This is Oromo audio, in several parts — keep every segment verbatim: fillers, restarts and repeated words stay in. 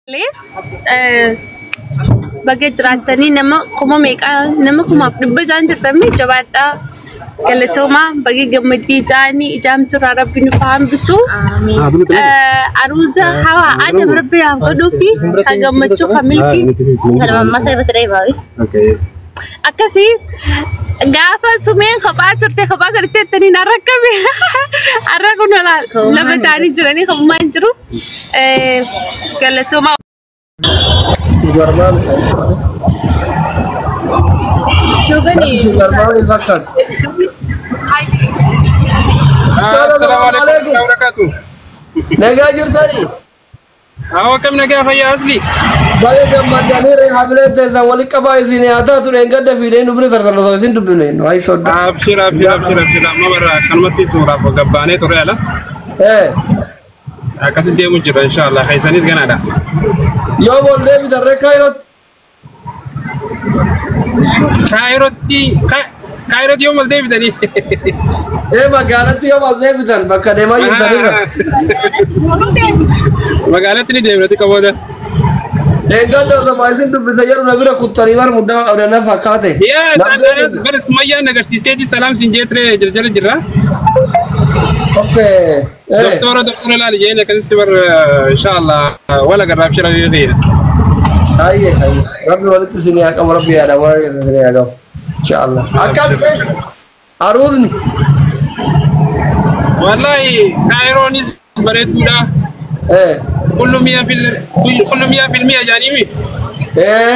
ليه؟ بقيت جراتني نما كم ميكا نما كم أبدي جان جرتمي جباتا كلتوما بقي جمدي جاني إجام ترى ربي نفهم بسو أروزا هوا أنا بربي أقوله في حاجة متشو خميلتي هلا ما سيبت رأي باوي أكسي gaafa sumeen kophaa turte kophaa gartee tanii narrakkame arra kun lama taanii jiranii kophumaan jiru galatooma Shubani Assalamu alaikum wa barakatuh. Naga jirtani Awa kam naga fayya asli. Baye gammadani re hamle de wali kaba izini ata tu renga de fide nu bre tartalo so izin dubne no ai sodda Abshir abshir abshir abshir mabara kalmati sura fo gabbane to reala. eh Akasi de mujira inshallah khaysanis ganada. yo bol de bidar re kairot Kairoti Kairoti yom al de bidani. eh magalati yo bol de bidar bakka de ma jirtani ba Magalati ni de bidati kaboda. renga do so izin dubne yaru na bira kuttani war mudda awda na fakate Yes, bas maya nagar sistedi salam sinjetre jirjal jirra. okay eh دكتورة دكتورة لا جينا كنت بر إن شاء الله ولا قرب شيء غير هاي هاي ربي ولد سني أكم ربي أنا ولد سني أكم إن شاء الله أكم أرودني والله كايرونيس بريد ده إيه كل مية في كل مية في المية جانيمي إيه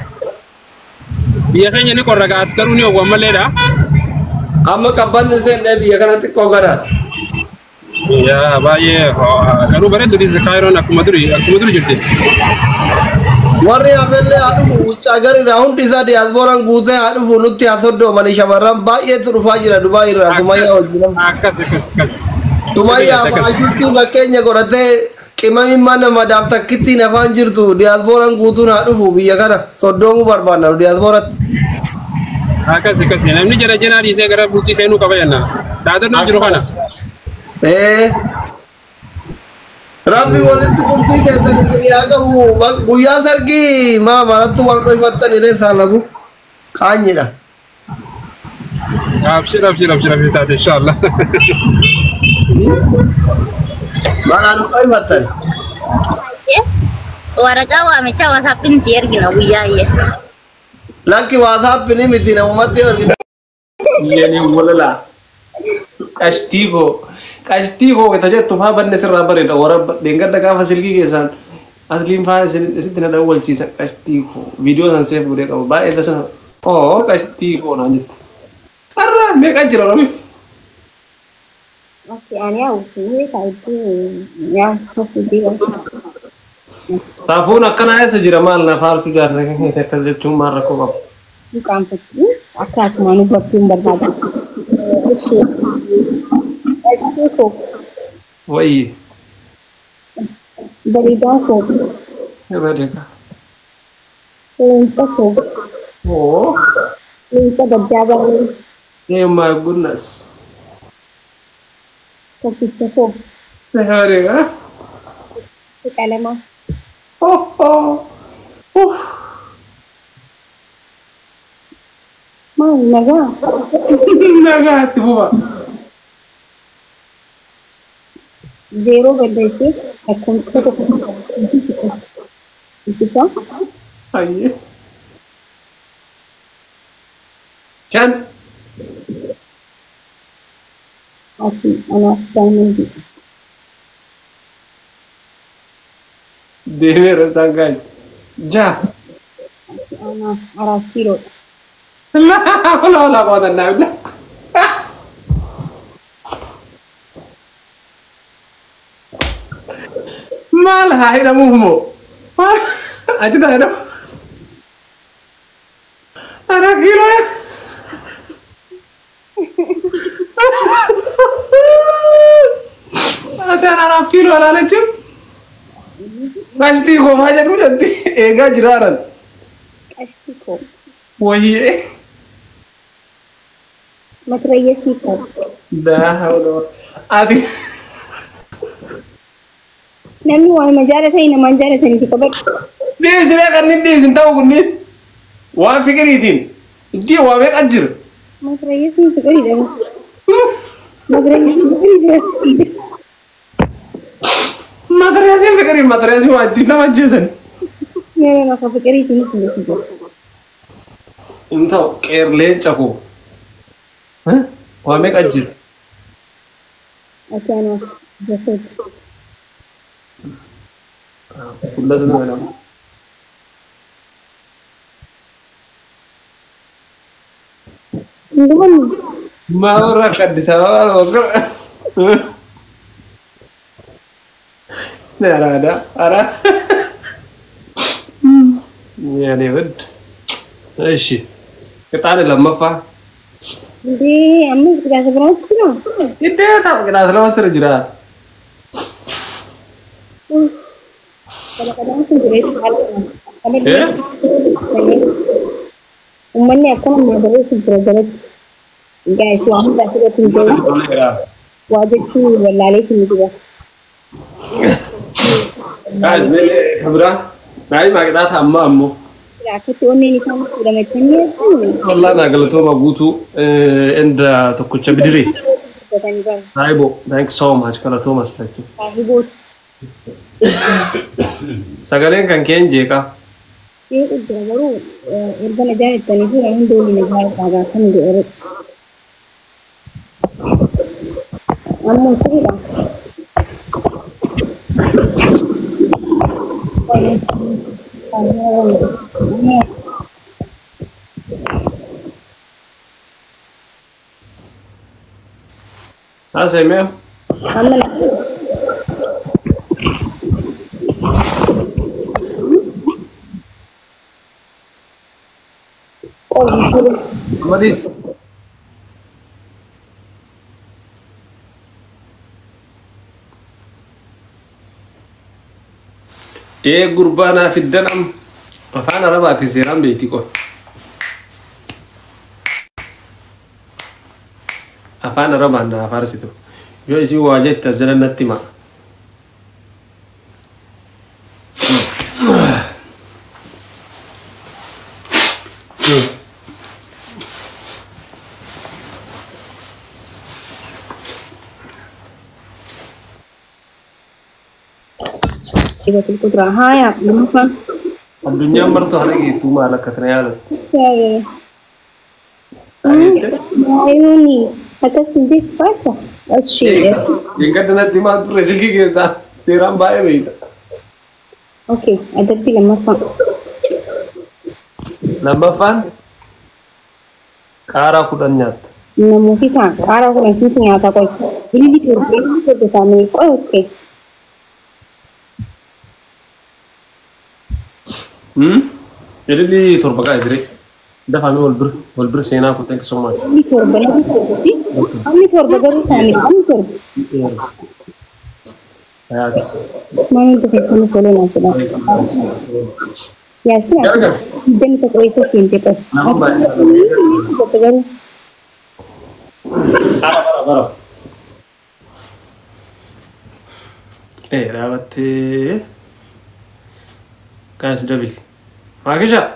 يا خيني نقول رجع أسكروني وقوم ليدا أما كبان نسين نبي يا كنا تكوغرا يا باي كانوا بريد دي كايرون أكو مدري أكو مدري جدي warri amelle adufu chagari raun disa di asboran gute adufu nutti asoddo manisha maram baye tu fajira dubai ra sumaya ojinam akas akas sumaya ashiki makenya gorate kimami mana madam takiti na fanjirtu di asboran gutu na adufu biya kana soddomu barbana di asborat akas akas namni jara jana di se gara buti se nu kabayana dadar na jiro kana eh Rabbi walitti kunti teessani tiriyaa qabu guyyaa sargii maa marattu warra ifattan iree saalafu qaanyidha. Abshir abshir abshir abshir taate inshallah. Malaan uqa ifattan. waraqaa waamichaa waasaappiin si ergina guyyaayye Lakki waasaappi ni miti namumatti ergita. يعني ولا كاستيغو كاستيغو كتجت تفا بن سر رابر ورب دينغا دغا فاسلكي كيسان اصلين فا سيتنا دول تشي كاستيغو فيديو سان سيف بودي كو با ادس او كاستيغو ناني ارا ميكا جرا رمي Masih aneh sih kayak itu ya sesuatu تافونا كنا يا سجرا مالنا فارسو جار سكن كزتو مره كو bukan peti akan cuma buat tim berbeda. Itu وي dari dahulu يا بريكا lintas او lintas berjalan يا ماي جودنس ke cukup يا بريكا sekali mah اوه اوه mana ya نغاتي بابا zero berdasi akan cukup itu kan اي كان aku anak family دير سانغاي جا anak arah kilo لا ولا ولا قوة إلا بالله ما لها هنا مهمو أجد هنا أنا كيلو يا أنا أنا كيلو أنا لجم قاشتي خو ما جنو جدي إيجا جرارا Meksiko وهي Meksiko لا حول ولا قوة namni waan majaala ta'e namaan jaalatanii fi qabadhu. Dhiisiree kan inni dhiisin ta'u kunniin waan fikiriitiin iddii waa meeqa jira. Makarayyeessi fikirii dha. Makarayyeessi fikirii dha. Matariyyaasiin fikirii matariyyaasiin waa ittiin nama ajjeesan. Mee maka fikiriitiin isin jira. Inni ta'u qeerlee cakoo. Waa meeqa jira. Achaana jasooti. Kulla sana jedhama. Hindumanni. Maawurraa kaddisaa waa Ne arada, ara. Yani bed. Eshi. Kita ada lama fa. Di ambil kita seberapa sih no? Ide tak kita selama serjira. Kadang-kadang tuh jadi sekali. Eh? Umumnya aku nama dari seberapa guys, suami dah sudah tinggal. Wajib tuh berlari sini juga. Guys, mele khabra. Nahi ma kita thamma ammo. Aku tuh nih sama sudah macam ni. Wallah na galato ma gutu inda tokkocha bidire. Bukan bang. Naibo, thanks so much kala to mas latu. Ibu. Sagalen kan ken je ka. Ini udah baru. Irfan aja itu nih sih yang dulu nih baru agak kan dulu. Anu sih lah. Ah, saya meh. Aman. Oh, gitu. Madis. إيه قربانا في الدنم فأنا ربعت زيران بيتيكو أفانا ربعنا فارسيتو يو إسي واجدت زلن التما Iba itu terahaya, bukan? الدنيا مرتو هنيجي تو ما لك تريال Saya. Ayuni, atas this pasa. Asyik. ينقدنا الدماغ برازيل كي جزا سيران باي بيت Oke, ada film apa? لما فان كارا كودنيات Namu kisah, arah aku nasi ternyata kau. Ini di turun, itu tu kami. Oh, oke. هم يلي لي تربقا ازري دفع مي والبر والبر سينا كو ثانك سو ماتش Ini korban aku korban. Kami korban dari kami. Kami korban. هات Mana itu kita semua boleh nanti lah. Ya sih. Dan kita kau itu sini kita. Nama baik. Kita baru. برا برا برا ايه رابط كاس دبل ما كشا